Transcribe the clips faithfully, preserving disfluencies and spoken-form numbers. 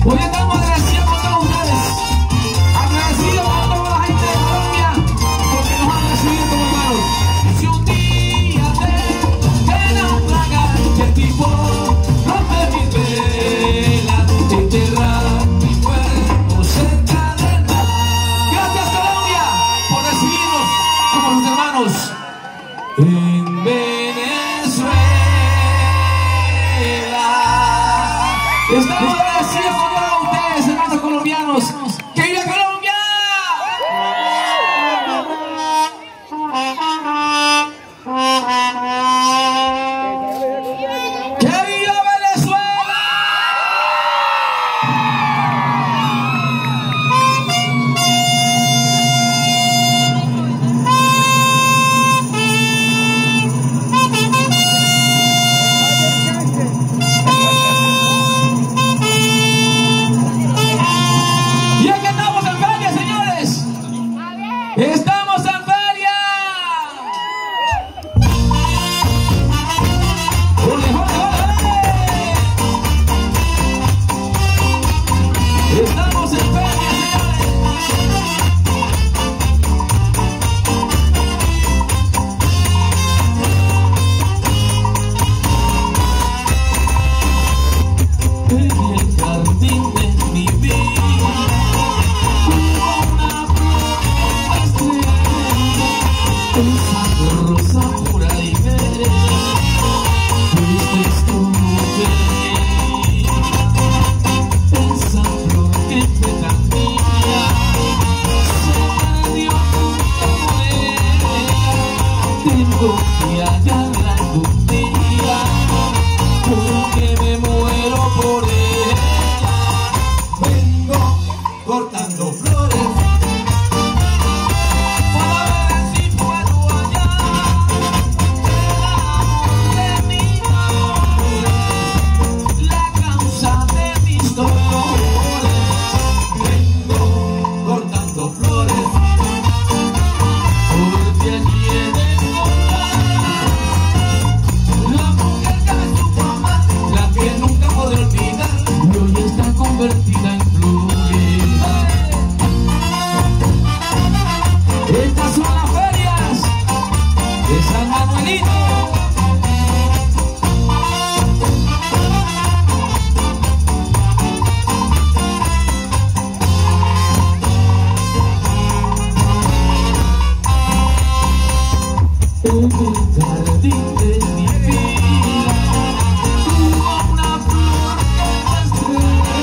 Hoy estamos agradecidos con todos ustedes, agradecidos con toda la gente de Colombia, porque nos han recibido como hermanos. Si un día te ven a plagar, que el tipo rompe mis velas, enterra mi cuerpo cerca del mar. Gracias Colombia por recibirnos como los hermanos en Venezuela. Estamos agradecidos con todos ustedes, hermanos colombianos. ¡Que viva Colombia! ¡Que viva Venezuela! Y aquí estamos en feria, señores. Estamos en feria. ¡Ole, ole, ole! Estamos en feria, señores. En el jardín de mi vida esa rosa pura y bella, fuiste tú mujer, esa flor que fue tan mía, se perdió por ella. Tengo que hallarla algún día, porque me muero por ella. Vengo cortando flores convertida en flores. Estas son las ferias de San Manuelito. En el jardín de mi vida hubo una flor que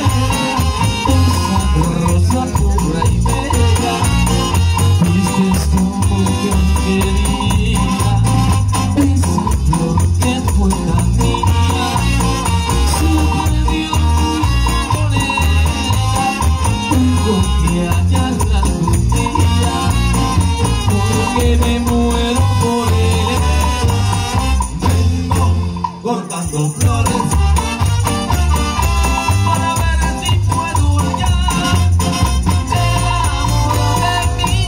rosa pura y bella, fuiste tú mujer querida, esa flor que fue la mía, se perdió con ella. Tengo que hallarla algún día, porque me muero por ella. Vengo cortando flores para ver si puedo hallar el amor de mi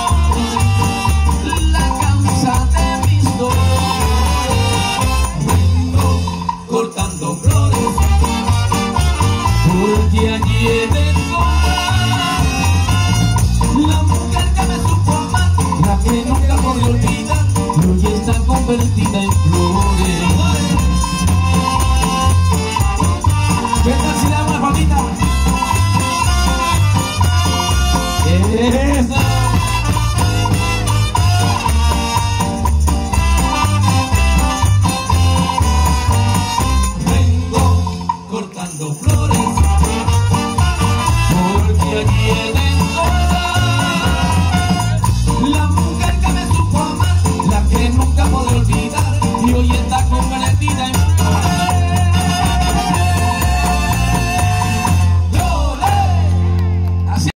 amor, la causa de mis dolores. Vengo cortando flores porque allí he de encontrar la mujer que me supo amar, la que nunca podré olvidar, y hoy está convertida en flores. ¿Qué tal si le damos una palmita? Esa